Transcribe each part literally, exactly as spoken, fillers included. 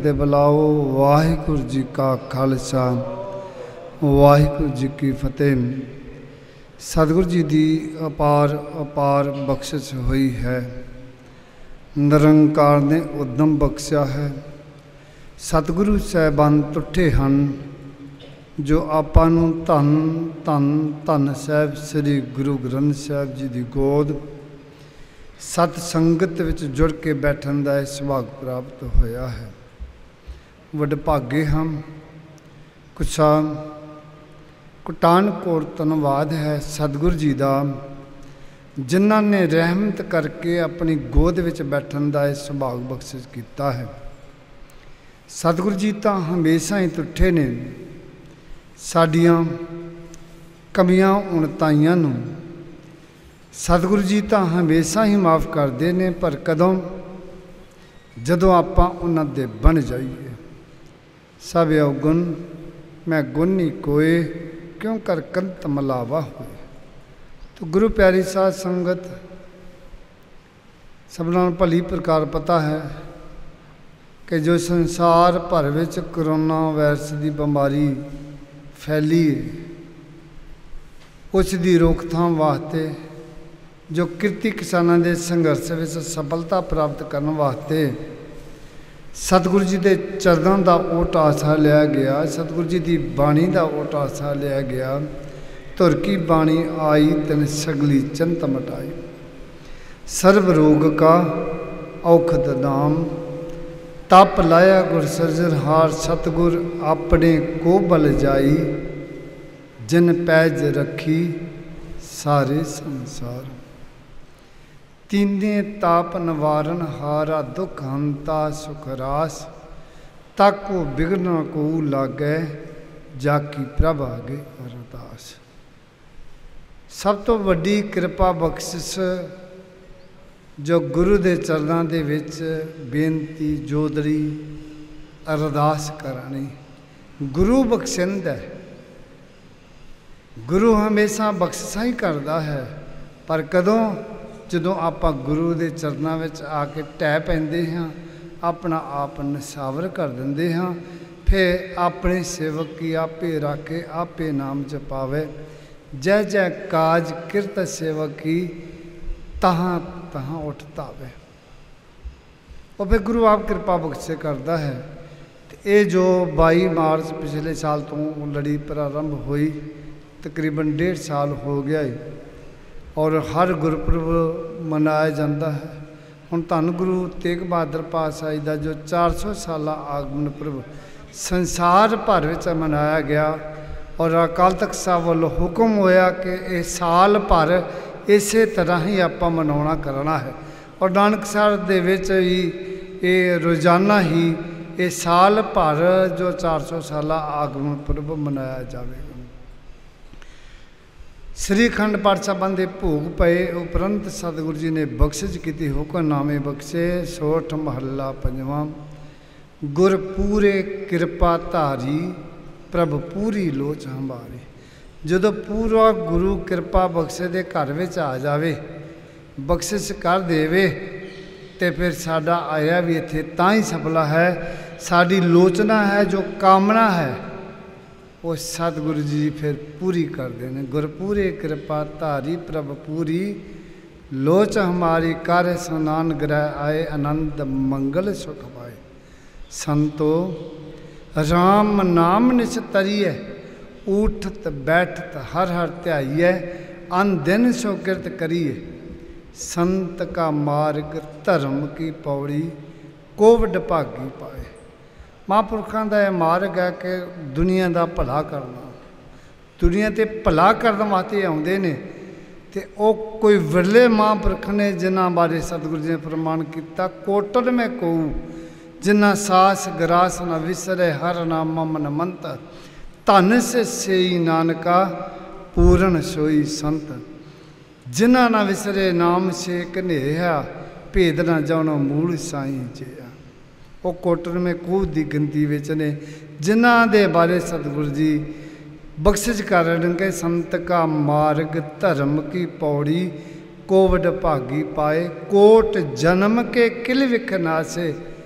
फतेह बुलाओ। वाहिगुरू जी का खालसा वाहिगुरू जी की फतेह। सतगुरु जी की अपार अपार बख्शिश हुई है। निरंकार ने उद्यम बख्शिया है। सतगुरु साहिबान टुटे हैं जो आपां नूं धन धन धन साहिब श्री गुरु ग्रंथ साहिब जी की गोद सत संगत विच जुड़ के बैठन का सुभाग प्राप्त होया है। वडभागे हम कुछा कुटानकोट धन्यवाद है सतगुरु जी का, जिन्हों ने रहमत करके अपनी गोद विच बैठन का सुभाग बख्शिश किया है। सतगुरु जी तो हमेशा ही तुठे ने साडियां कमियां उणताइयां नूं। सतगुरु जी तो हमेशा ही माफ़ करते हैं, पर कदों जदों आपां उन्हां दे बन जाइए। सब अवगुण मैं गुणी कोय, क्यों कर कंत मलावा होए। तो गुरु प्यारी साध संगत सबनां भली प्रकार पता है कि जो संसार भर विच करोना वायरस की बीमारी फैली है, उस दी रोकथाम वास्ते जो किरती किसानों के संघर्ष में सफलता प्राप्त करने वास्ते सतगुरु जी के चरणों का ओट आसरा लिया गया। सतगुरु जी की बाणी का ओट आसरा लिया गया। तुर की बाणी आई तिन सगली चिंत मटाई, सर्व रोग का औखद नाम। तप लाया गुर सृजनहार, सतगुर अपने को बल जाई। जिन पैज रखी सारे संसार, तीने ताप निवारण हारा। दुख हंता सुख रास, ताको बिघन को लागै। जाकी प्रभ आगे अरदास। सब तो वड्डी कृपा बख्शिश जो गुरु के चरणों के विच बेनती जोदड़ी अरदास करानी गुरु बख्शिंद है। गुरु हमेशा बख्शिशा ही करता है, पर कदों जदों आपां गुरु के चरणों में आके ढह पैंदे हाँ, अपना आप निसावर कर देंदे हाँ, फिर अपने सेवक की आपे राखे आपे नाम जपावे। जय जय काज किरत सेवक की, तहाँ तहाँ उठता वे। और फिर गुरु आप कृपा बख्शे करता है। तो ये जो बाई मार्च पिछले साल तो लड़ी प्रारंभ हुई, तकरीबन डेढ़ साल हो गया है, और हर गुरपुरब मनाया जाता है। हुण धन गुरु तेग बहादुर पातशाही का जो चार सौ साल आगमन पुरब संसार भर विच मनाया गया, और अकाल तख्त साहब वालों हुक्म होया कि यह साल भर इस तरह ही आपां मनाउणा करना है। और नानक साहब दे विच ही ये रोज़ाना ही ये साल भर जो चार सौ साल आगमन पुरब मनाया जाएगा। श्री अखंड पाठ साहिबां दे भोग पए उपरंत सतगुरु जी ने बख्शिश की। हुक्मनामे बख्शे सोठ महला पंजवां। गुर पूरे कृपा धारी, प्रभ पूरी लोच हमारी। जदों पूरा गुरु कृपा बख्शे दे घर विच आ जावे, बख्शिश कर देवे, तो फिर साडा आया भी इत्थे तां ही सफला है। साडी लोचना है, जो कामना है, वो सतगुरु जी फिर पूरी कर देने। गुरपूरे कृपा धारी, प्रभ पूरी लोच हमारी। कार्य स्नान ग्रह आए, आनंद मंगल सुख पाए। संतो राम नाम निस्तरिय, उठत बैठत हर हर ध्याइए। अन दिन सो किरत करिए, संत का मार्ग धर्म की पौड़ी। कोविड भागी पाए। महापुरखों का यह मार्ग है कि दुनिया का भला करना। दुनिया ते भला करने वास्ते आउंदे ने, ते ओ कोई विरले महापुरख ने जिन्हां बारे सतगुरु जी ने फरमान किया। कोटल में कोऊ जिन्ना सास ग्रास न विसरे, हर नाम मन मंत। धन से सेई नानका, पूर्ण सोई संत। जिन्ना न विसरे नाम से कन्हेया, भेद न जानो मूल साई जिया। वो कोटल में खूह की गिनती विच ने, जिन्हां दे बारे सतगुरु जी बख्शिश कर रहे। संत का मार्ग धर्म की पौड़ी, कोविड भागी पाए। कोट जन्म के किल विख नासे,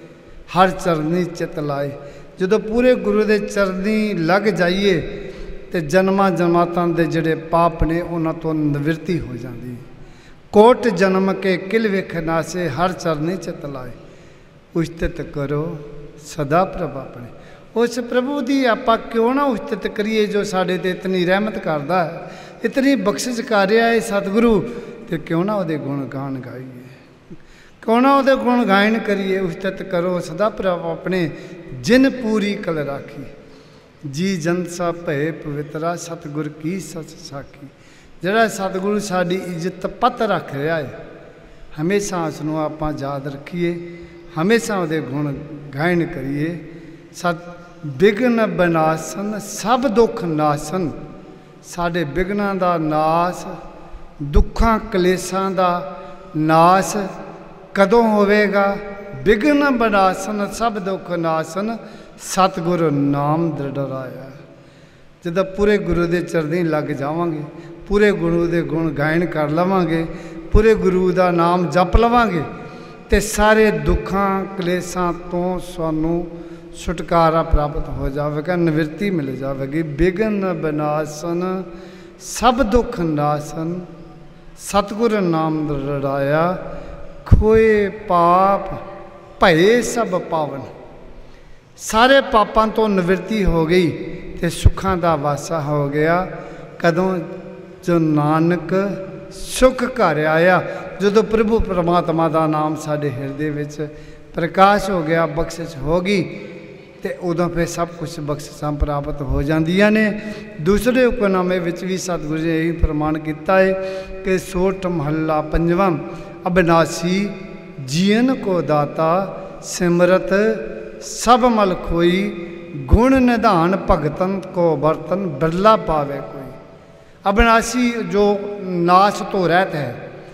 हर चरनी चित लाए। जो पूरे गुरु के चरनी लग जाइए तो जन्मां जन्मांतां दे जिहड़े पाप ने उन्हां तो निवृत्ति हो जाती। कोट जन्म के किल वेख नासे हर चरनी चित लाए। उस्तित करो सदा प्रभ अपने। उस प्रभु की आप क्यों ना उस्तित करिए जो साढ़े ते इतनी रहमत करता है, इतनी बख्शिश कर रहा है सतगुरु, तो क्यों ना वो गुण गान गाइए, क्यों ना वो गुण गायन करिए। उस्तित करो सदा प्रभ अपने जिन पूरी कल राखी। जी जनसा भय पवित्रा सतगुर की सच साखी। जड़ा सतगुरु साड़ी इज्जत पत रख रहा है, हमेशा उसनों आप याद रखिए, हमेशा वो गुण गायन करिए। सत विघन विनाशन सब दुख नाशन। साढ़े विघना का नाश, दुखा कलेशा का नाश कदों होवेगा? विघन विनाशन सब दुख नाशन सतगुरु नाम दृढ़ाया। जब पूरे गुरु के चरनी लग जावांगे, पूरे गुरु के गुण गायन कर लवांगे, पूरे गुरु का नाम जप लवांगे, तो सारे दुखा कलेशा तो सानू छुटकारा प्राप्त हो जाएगा, निवृत्ति मिल जाएगी। विघन विनाशन सब दुख नाशन सतगुर नाम दृढ़ाया। खोए पाप भये सब पावन। सारे पापों तो निवृत्ति हो गई तो सुखां का वासा हो गया। कदों? जो नानक सुख घर आया। जो प्रभु परमात्मा का नाम साढ़े हिरदे विच प्रकाश हो गया, बख्शिश हो गई, तो उदों फिर सब कुछ बख्शिशां प्राप्त हो जांदियां ने। दूसरे हुक्मनामे विच भी सतगुरु जी ने यही प्रमाण किया है कि सोठ महला पंजवां। अविनाशी जीवन को दाता सिमरत सब मल खोई। गुण निधान भगतन को बर्तन बिरला पावे कोई। अविनाशी जो नाश तो रहत है,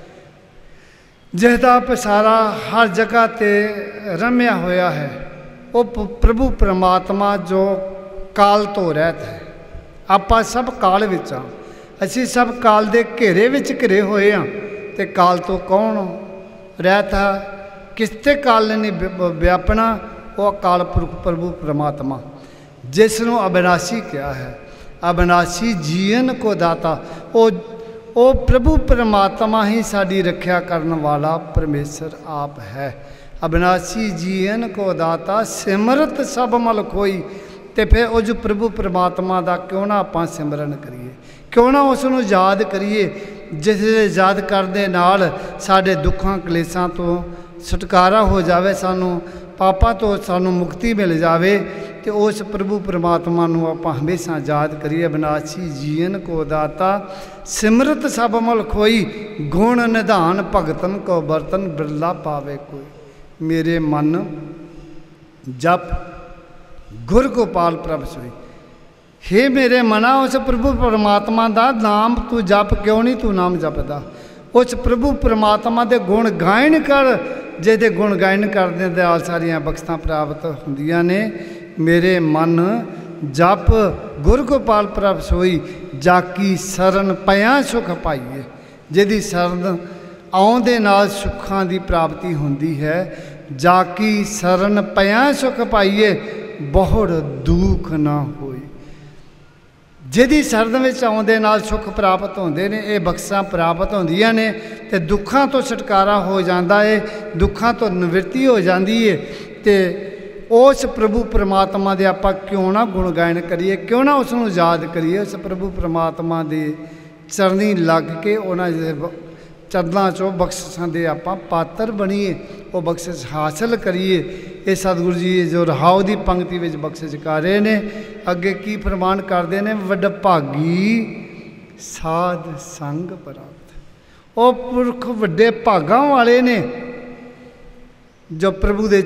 जिसका पसारा हर जगह ते रम्या होया है, वो प्रभु परमात्मा जो काल तो रहत है। आपां सब काल विच हाँ, असीं सब काल दे घेरे विच घिरे होए हाँ, ते काल तो कौन रहत है? किसते काल ने नहीं व्यापना? वो अकाल पुरख प्रभु परमात्मा, जिसनों अविनाशी क्या है। अविनाशी जीवन को दाता, वो वो प्रभु परमात्मा ही साड़ी रक्षा करने वाला परमेश्वर आप है। अविनाशी जीवन को दाता सिमरत सब मल खोई। तो फिर वो जो प्रभु परमात्मा का क्यों ना आप सिमरन करिए, क्यों ना उसनों याद करिए, जिस याद करने नाल साढ़े दुखों कलेशों तो छुटकारा हो जाए, सानू पापा तो सानू मुक्ति मिल जाए। तो उस प्रभु परमात्मा नू आप हमेशा याद करिए। अविनाशी जीवन को दाता सिमरत सब मल खोई। गुण निधान भगतन को बर्तन बिरला पावे कोई। मेरे मन जप गुर गोपाल प्रभ सोई। हे मेरे मना, उस प्रभु परमात्मा का नाम तू जप क्यों नहीं? तू नाम जपदा। उस प्रभु परमात्मा के गुण गायन कर, जिहदे गुण गायन करने दे सारिया बख्शतां प्राप्त होंदियां ने। मेरे मन जप गुर गोपाल प्रभ सोई। जाकी शरण पया सुख पाइए। जिहदी शरण आउण दे नाल सुखां दी प्राप्ति होंदी है। जाकी शरण पया सुख पाइए, बहुत दुख ना होई। जिहदी शरण विच आउण दे नाल सुख प्राप्त होंदे ने, ये बख्शां प्राप्त होंदियां ने, ते दुखां तो छुटकारा हो जाता है, दुखां तो निवृत्ति हो जाती है। तो उस प्रभु परमात्मा दे आपां क्यों ना गुण गायन करिए, क्यों ना उसनूं याद करिए। उस प्रभु परमात्मा दे चरनी लग के उन्होंने चरना चो बख्शिशां दे आपां पात्र बनीए, वो बख्शिश हासिल करिए। ये सतगुरु जी जो रहाओ की पंक्ति में बख्शिश कर रहे हैं। अगे की प्रमाण करते हैं? वडभागी साध संग प्राप्त। वो पुरख वड्डे भागां वाले ने जो प्रभु के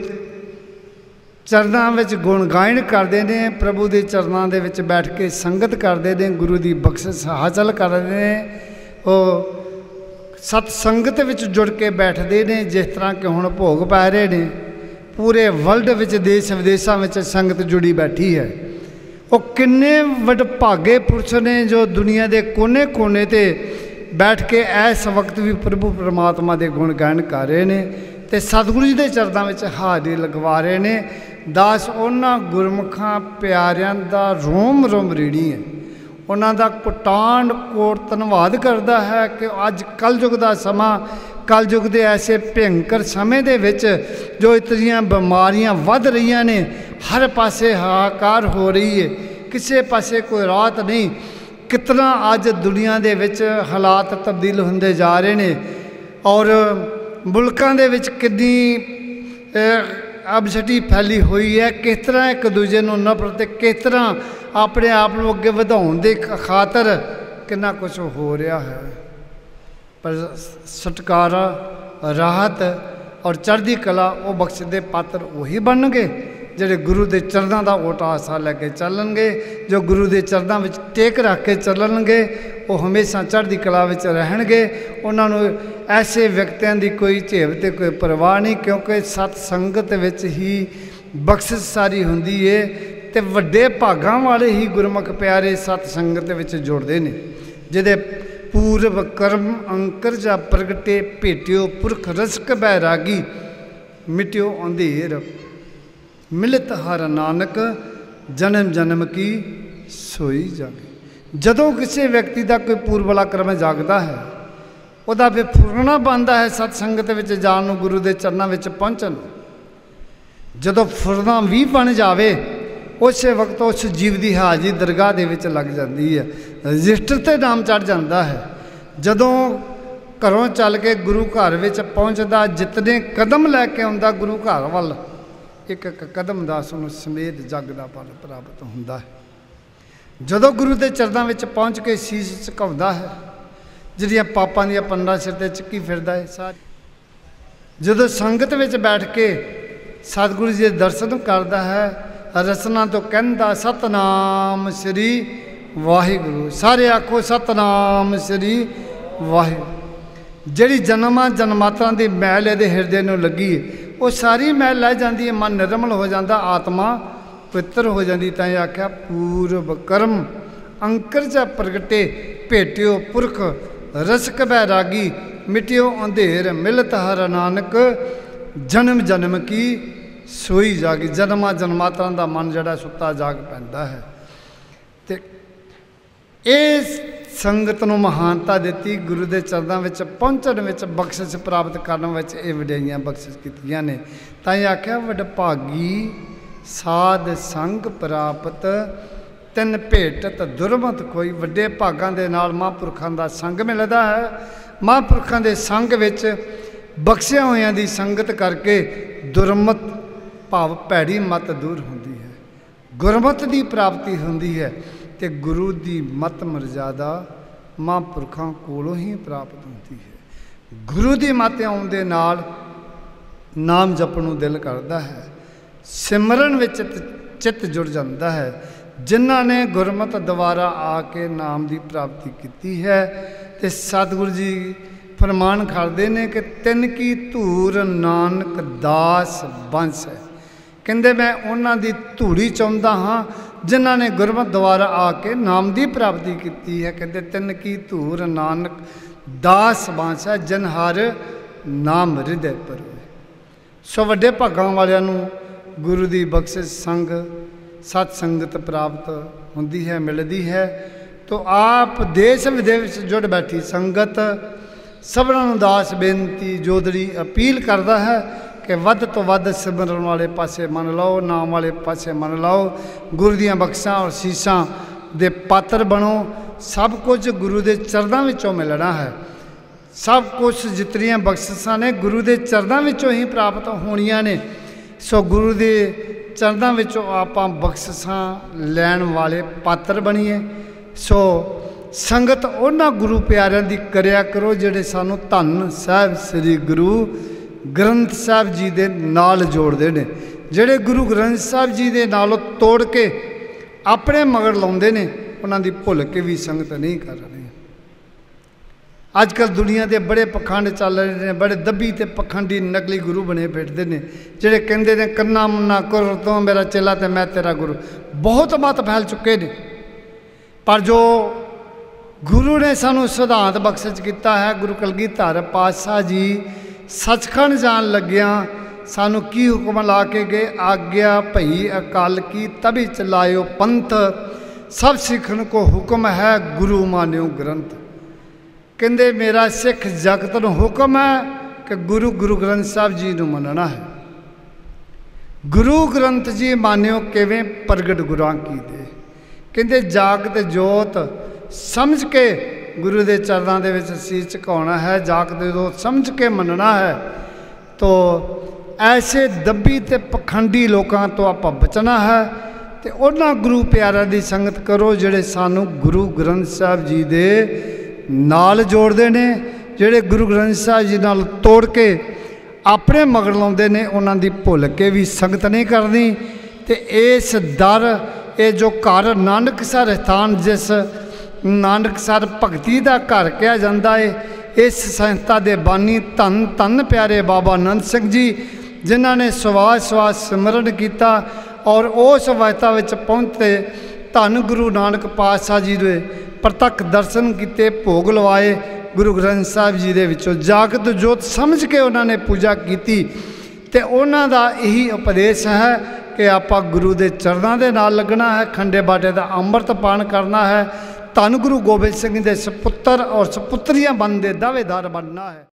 चरणों में गुण गायन करते हैं, प्रभु के चरणों के बैठ के संगत करते हैं, गुरु की बख्शिश हासिल करते हैं। वो सतसंगत विच जुड़ के बैठते हैं, जिस तरह के हुण भोग पै रहे हैं। पूरे वर्ल्ड विच देश विदेशों में संगत जुड़ी बैठी है। वो किन्ने वडभागे पुरुष ने जो दुनिया के कोने कोने ते बैठ के इस वक्त भी प्रभु परमात्मा के गुण गायन कर रहे हैं। ਤੇ ਸਤਿਗੁਰੂ ਜੀ ਦੇ ਚਰਨਾਂ ਵਿੱਚ ਹਾਜ਼ਰੀ ਲਗਵਾ ਰਹੇ ਨੇ। ਦਾਸ ਉਹਨਾਂ ਗੁਰਮੁਖਾਂ ਪਿਆਰਿਆਂ ਦਾ ਰੋਮ ਰੋਮ ਰੀਣੀ ਹੈ, ਉਹਨਾਂ ਦਾ ਕੋਟਾਂਡ ਕੋਟ ਧੰਨਵਾਦ ਕਰਦਾ ਹੈ ਕਿ ਅੱਜ ਕਲਯੁਗ ਦਾ ਸਮਾਂ, ਕਲਯੁਗ ਦੇ ਐਸੇ ਭਿਅੰਕਰ ਸਮੇਂ ਦੇ ਵਿੱਚ ਜੋ ਇਤਨੀਆਂ ਬਿਮਾਰੀਆਂ ਵੱਧ ਰਹੀਆਂ ਨੇ, ਹਰ ਪਾਸੇ ਹਾਹਾਕਾਰ ਹੋ ਰਹੀ ਹੈ, ਕਿਸੇ ਪਾਸੇ ਕੋਈ ਰਾਹਤ ਨਹੀਂ। ਕਿਤਨਾ ਅੱਜ ਦੁਨੀਆ ਦੇ ਵਿੱਚ ਹਾਲਾਤ ਤਬਦੀਲ ਹੁੰਦੇ ਜਾ ਰਹੇ ਨੇ ਔਰ ਮੁਲਕਾਂ ਦੇ ਵਿੱਚ ਕਿੰਨੀ ਅਬਸਟੀ ਫੈਲੀ ਹੋਈ ਹੈ। ਕਿਸ ਤਰ੍ਹਾਂ ਇੱਕ ਦੂਜੇ ਨੂੰ ਨਫ਼ਰਤ, ਕਿਸ ਤਰ੍ਹਾਂ ਆਪਣੇ ਆਪ ਨੂੰ ਅੱਗੇ ਵਧਾਉਣ ਦੇ ਖਾਤਰ ਕਿੰਨਾ ਕੁਛ ਹੋ ਰਿਹਾ ਹੈ। ਪਰ ਛੁਟਕਾਰਾ, ਰਾਹਤ ਔਰ ਚੜ੍ਹਦੀ ਕਲਾ ਉਹ ਬਖਸ਼ ਦੇ ਪਾਤਰ ਉਹੀ ਬਣਨਗੇ ਜਿਹੜੇ ਗੁਰੂ ਦੇ ਚਰਨਾਂ ਦਾ ਓਟ ਆਸਰਾ ਲੈ ਕੇ ਚੱਲਣਗੇ, ਜੋ ਗੁਰੂ ਦੇ ਚਰਨਾਂ ਵਿੱਚ ਟੇਕ ਰੱਖ ਕੇ ਚੱਲਣਗੇ, ਉਹ ਹਮੇਸ਼ਾ ਚੜ੍ਹਦੀ ਕਲਾ ਵਿੱਚ ਰਹਿਣਗੇ। ਉਹਨਾਂ ਨੂੰ ਐਸੇ ਵਿਅਕਤੀਆਂ ਦੀ ਕੋਈ ਝੇਬ ਤੇ ਕੋਈ ਪਰਵਾਹ ਨਹੀਂ, ਕਿਉਂਕਿ ਸਤ ਸੰਗਤ ਵਿੱਚ ਹੀ ਬਖਸ਼ਿਸ਼ ਸਾਰੀ ਹੁੰਦੀ ਏ ਤੇ ਵੱਡੇ ਭਾਗਾਂ ਵਾਲੇ ਹੀ ਗੁਰਮੁਖ ਪਿਆਰੇ ਸਤ ਸੰਗਤ ਵਿੱਚ ਜੁੜਦੇ ਨੇ। ਜਿਹਦੇ ਪੂਰਬ ਕਰਮ ਅੰਕਰ ਜਾ ਪ੍ਰਗਟੇ ਭੇਟਿਓ ਪੁਰਖ ਰਸਕ ਬੈਰਾਗੀ ਮਿਟਿਓ ਅੰਧੇਰ ਮਿਲਤ ਹਰ ਨਾਨਕ ਜਨਮ ਜਨਮ ਕੀ ਸੋਈ ਜਾਗੇ। ਜਦੋਂ ਕਿਸੇ ਵਿਅਕਤੀ ਦਾ ਕੋਈ ਪੂਰਬਲਾ ਕਰਮ ਜਾਗਦਾ ਹੈ, ਉਹਦਾ ਫਿਰ ਫੁਰਨਾ ਬਣਦਾ ਹੈ ਸਤ ਸੰਗਤ ਵਿੱਚ ਜਾਣ ਨੂੰ, ਗੁਰੂ ਦੇ ਚਰਨਾਂ ਵਿੱਚ ਪਹੁੰਚਣ। ਜਦੋਂ ਫੁਰਨਾ ਵੀ ਬਣ ਜਾਵੇ, ਉਸੇ ਵਕਤ ਉਸ ਜੀਵ ਦੀ ਹਾਜ਼ਰੀ ਦਰਗਾਹ ਦੇ ਵਿੱਚ ਲੱਗ ਜਾਂਦੀ ਹੈ, ਰਜਿਸਟਰ 'ਤੇ ਨਾਮ ਚੜ੍ਹ ਜਾਂਦਾ ਹੈ। ਜਦੋਂ ਘਰੋਂ ਚੱਲ ਕੇ ਗੁਰੂ ਘਰ ਵਿੱਚ ਪਹੁੰਚਦਾ, ਜਿਤਨੇ ਕਦਮ ਲੈ ਕੇ ਆਉਂਦਾ ਗੁਰੂ ਘਰ ਵੱਲ, ਇੱਕ ਇੱਕ ਕਦਮ ਦਾ ਉਸਨੂੰ ਸਮੇਤ ਜੱਗ ਦਾ ਫਲ ਪ੍ਰਾਪਤ ਹੁੰਦਾ ਹੈ। ਜਦੋਂ ਗੁਰੂ ਦੇ ਚਰਨਾਂ ਵਿੱਚ ਪਹੁੰਚ ਕੇ ਸੀਸ ਝੁਕਾਉਂਦਾ ਹੈ, ਜਿਹੜੀਆਂ ਪਾਪਾਂ ਦੀਆਂ ਪੰਡਾਂ ਸਿਰ 'ਤੇ ਚੱਕੀ ਫਿਰਦਾ ਹੈ ਸਾਰੀ, ਜਦੋਂ ਸੰਗਤ ਵਿੱਚ ਬੈਠ ਕੇ ਸਤਿਗੁਰੂ ਜੀ ਦੇ ਦਰਸ਼ਨ ਕਰਦਾ ਹੈ, ਰਸਨਾ ਤੋਂ ਕਹਿੰਦਾ ਸਤਨਾਮ ਸ੍ਰੀ ਵਾਹਿਗੁਰੂ। ਸਾਰੇ ਆਖੋ ਸਤਨਾਮ ਸ੍ਰੀ ਵਾਹਿਗੁਰੂ। ਜਿਹੜੀ ਜਨਮਾਂ ਜਨਮਾਤਰਾਂ ਦੀ ਮੈਲ ਇਹਦੇ ਹਿਰਦੇ ਨੂੰ ਲੱਗੀ, ਉਹ ਸਾਰੀ ਮੈਲ ਲੈ ਜਾਂਦੀ ਹੈ, ਮਨ ਨਿਰਮਲ ਹੋ ਜਾਂਦਾ, ਆਤਮਾ ਪਵਿੱਤਰ ਹੋ ਜਾਂਦੀ। ਤਾਂ ਇਹ ਆਖਿਆ ਪੂਰਬ ਕਰਮ ਅੰਕਰ ਜਾ ਪ੍ਰਗਟੇ ਭੇਟਿਓ ਪੁਰਖ ਰਸਕ ਬੈਰਾਗੀ ਮਿਟਿਓ ਅੰਧੇਰ ਮਿਲਤ ਹਰ ਨਾਨਕ ਜਨਮ ਜਨਮ ਕੀ ਸੋਈ ਜਾਗੀ। ਜਨਮਾਂ ਜਨਮਾਤਰਾਂ ਦਾ ਮਨ ਜਿਹੜਾ ਸੁੱਤਾ ਜਾਗ ਪੈਂਦਾ ਹੈ। ਤੇ ਇਸ ਸੰਗਤ ਨੂੰ ਮਹਾਨਤਾ ਦਿੱਤੀ, ਗੁਰੂ ਦੇ ਚਰਨਾਂ ਵਿੱਚ ਪਹੁੰਚਣ ਵਿੱਚ, ਬਖਸ਼ਿਸ਼ ਪ੍ਰਾਪਤ ਕਰਨ ਵਿੱਚ ਇਹ ਵਡਿਆਈਆਂ ਬਖਸ਼ਿਸ਼ ਕੀਤੀਆਂ ਨੇ। ਤਾਂ ਇਹ ਆਖਿਆ ਵਡਭਾਗੀ ਸਾਧ ਸੰਗ ਪ੍ਰਾਪਤ ਤਿੰਨ ਭੇਟਤ ਦੁਰਮਤ ਕੋਈ। ਵੱਡੇ ਭਾਗਾਂ ਦੇ ਨਾਲ ਮਹਾਂਪੁਰਖਾਂ ਦਾ ਸੰਗ ਮਿਲਦਾ ਹੈ। ਮਹਾਂਪੁਰਖਾਂ ਦੇ ਸੰਗ ਵਿੱਚ ਬਖਸ਼ਿਆ ਹੋਇਆਂ ਦੀ ਸੰਗਤ ਕਰਕੇ ਦੁਰਮਤ ਭਾਵ ਭੈੜੀ ਮਤ ਦੂਰ ਹੁੰਦੀ ਹੈ, ਗੁਰਮਤ ਦੀ ਪ੍ਰਾਪਤੀ ਹੁੰਦੀ ਹੈ ਤੇ ਗੁਰੂ ਦੀ ਮਤ ਮਰਜ਼ਾਦਾ ਮਹਾਂਪੁਰਖਾਂ ਕੋਲੋਂ ਹੀ ਪ੍ਰਾਪਤ ਹੁੰਦੀ ਹੈ। ਗੁਰੂ ਦੀ ਮਤ ਆਉਣ ਦੇ ਨਾਲ ਨਾਮ ਜਪਣ ਨੂੰ ਦਿਲ ਕਰਦਾ ਹੈ, ਸਿਮਰਨ ਵਿੱਚ ਚਿੱਤ ਜੁੜ ਜਾਂਦਾ ਹੈ। ਜਿਨ੍ਹਾਂ ਨੇ ਗੁਰਮਤ ਦੁਆਰਾ ਆ ਕੇ ਨਾਮ ਦੀ ਪ੍ਰਾਪਤੀ ਕੀਤੀ ਹੈ ਤੇ ਸਤਿਗੁਰੂ ਜੀ ਫਰਮਾਨ ਕਰਦੇ ਨੇ ਕਿ ਤਿੰਨ ਕੀ ਧੂਰ ਨਾਨਕ ਦਾਸ ਬੰਸ ਹੈ। ਕਹਿੰਦੇ ਮੈਂ ਉਹਨਾਂ ਦੀ ਧੂੜੀ ਚਾਹੁੰਦਾ ਹਾਂ ਜਿਨ੍ਹਾਂ ਨੇ ਗੁਰਮਤਿ ਦੁਆਰਾ ਆ ਕੇ ਨਾਮ ਦੀ ਪ੍ਰਾਪਤੀ ਕੀਤੀ ਹੈ। ਕਹਿੰਦੇ ਤਿੰਨ ਕੀ ਧੂਰ ਨਾਨਕ ਦਾਸ ਬੰਸ ਹੈ ਜਿਨ ਹਰ ਨਾਮ ਹਿਰਦੈ ਪਰੋਏ। ਸੋ ਵੱਡੇ ਭਾਗਾਂ ਵਾਲਿਆਂ ਨੂੰ ਗੁਰੂ ਦੀ ਬਖਸ਼ਿਸ਼ ਸੰਗ ਸਤ ਸੰਗਤ ਪ੍ਰਾਪਤ ਹੁੰਦੀ ਹੈ, ਮਿਲਦੀ ਹੈ। ਤੋ ਆਪ ਦੇਸ਼ ਵਿਦੇਸ਼ ਵਿੱਚ ਜੁੜ ਬੈਠੀ ਸੰਗਤ ਸਭਨਾਂ ਨੂੰ ਦਾਸ ਬੇਨਤੀ ਜੋਦੜੀ ਅਪੀਲ ਕਰਦਾ ਹੈ ਕਿ ਵੱਧ ਤੋਂ ਵੱਧ ਸਿਮਰਨ ਵਾਲੇ ਪਾਸੇ ਮਨ ਲਾਓ, ਨਾਮ ਵਾਲੇ ਪਾਸੇ ਮਨ ਲਾਓ, ਗੁਰੂ ਦੀਆਂ ਬਖਸ਼ਾਂ ਔਰ ਸੀਸਾਂ ਦੇ ਪਾਤਰ ਬਣੋ। ਸਭ ਕੁਝ ਗੁਰੂ ਦੇ ਚਰਨਾਂ ਵਿੱਚੋਂ ਮਿਲਣਾ ਹੈ। ਸਭ ਕੁਝ ਜਿਤਨੀਆਂ ਬਖਸ਼ਿਸ਼ਾਂ ਨੇ ਗੁਰੂ ਦੇ ਚਰਨਾਂ ਵਿੱਚੋਂ ਹੀ ਪ੍ਰਾਪਤ ਹੋਣੀਆਂ ਨੇ। ਸੋ ਗੁਰੂ ਦੇ ਚਰਨਾਂ ਵਿੱਚੋਂ ਆਪਾਂ ਬਖਸ਼ਿਸ਼ਾਂ ਲੈਣ ਵਾਲੇ ਪਾਤਰ ਬਣੀਏ। ਸੋ ਸੰਗਤ ਉਹਨਾਂ ਗੁਰੂ ਪਿਆਰਿਆਂ ਦੀ ਕਰਿਆ ਕਰੋ ਜਿਹੜੇ ਸਾਨੂੰ ਧੰਨ ਸਾਹਿਬ ਸ੍ਰੀ ਗੁਰੂ ਗ੍ਰੰਥ ਸਾਹਿਬ ਜੀ ਦੇ ਨਾਲ ਜੋੜਦੇ ਨੇ। ਜਿਹੜੇ ਗੁਰੂ ਗ੍ਰੰਥ ਸਾਹਿਬ ਜੀ ਦੇ ਨਾਲੋਂ ਤੋੜ ਕੇ ਆਪਣੇ ਮਗਰ ਲਾਉਂਦੇ ਨੇ, ਉਹਨਾਂ ਦੀ ਭੁੱਲ ਕੇ ਵੀ ਸੰਗਤ ਨਹੀਂ ਕਰ ਰਹੀ। ਅੱਜ ਕੱਲ੍ਹ ਦੁਨੀਆ ਦੇ ਬੜੇ ਪਖੰਡ ਚੱਲ ਰਹੇ ਨੇ, ਬੜੇ ਦੱਬੀ ਅਤੇ ਪਖੰਡੀ ਨਕਲੀ ਗੁਰੂ ਬਣੇ ਫਿਰਦੇ ਨੇ, ਜਿਹੜੇ ਕਹਿੰਦੇ ਨੇ ਕੰਨਾ ਮੁੰਨਾ ਕਰ ਤੋਂ ਮੇਰਾ ਚੇਲਾ ਅਤੇ ਮੈਂ ਤੇਰਾ ਗੁਰੂ। ਬਹੁਤ ਮਤ ਫੈਲ ਚੁੱਕੇ ਨੇ। ਪਰ ਜੋ ਗੁਰੂ ਨੇ ਸਾਨੂੰ ਸਿਧਾਂਤ ਬਖਸ਼ਿਸ਼ ਕੀਤਾ ਹੈ, ਗੁਰੂ ਕਲਗੀਧਰ ਪਾਤਸ਼ਾਹ ਜੀ सचखंड जान लग्या सानू की हुक्म ला के गए, आज्ञा भई अकाल की तभी चलायो पंथ, सब सिखन को हुक्म है गुरु मान्यो ग्रंथ। कहते मेरा सिख जगत नूं हुक्म है कि गुरु गुरु ग्रंथ साहब जी नूं मनना है। गुरु ग्रंथ जी मान्यो किवें प्रगट गुरां की दे, कहते जागत जोत समझ के गुरु के चरणों के विच सीस झुकाउणा है, जागत जोत समझ के मनना है। तो ऐसे दब्बी ते पखंडी लोगों तो आप बचना है तो उन्हां गुरु प्यारा की संगत करो जिहड़े सानू गुरु ग्रंथ साहब जी दे नाल जोड़ते हैं, जिहड़े गुरु ग्रंथ साहब जी नाल तोड़ के अपने मगर लाउंदे ने, उन्हां दी भुल के भी संगत नहीं करनी। तो इस दर ये जो घर नानकसर स्थान जिस नानकसर भगती का घर कहा जाता है, इस संस्था के बानी धन धन प्यारे बाबा नंद सिंह जी जिन्होंने सवास सवास सिमरन किया और उस अवस्था में पहुँचते धन गुरु नानक पातशाह जी के प्रतख दर्शन किए, भोग लवाए गुरु ग्रंथ साहब जी के विचों जागत जोत समझ के उन्होंने पूजा की। तो उन्हों का यही उपदेश है कि आप गुरु के चरणों के नाल लगना है, खंडे बाटे का अंमृत पान करना है, धन गुरु गोबिंद सिंह के सपुत्र और सपुत्रियां बनने दावेदार बनना है।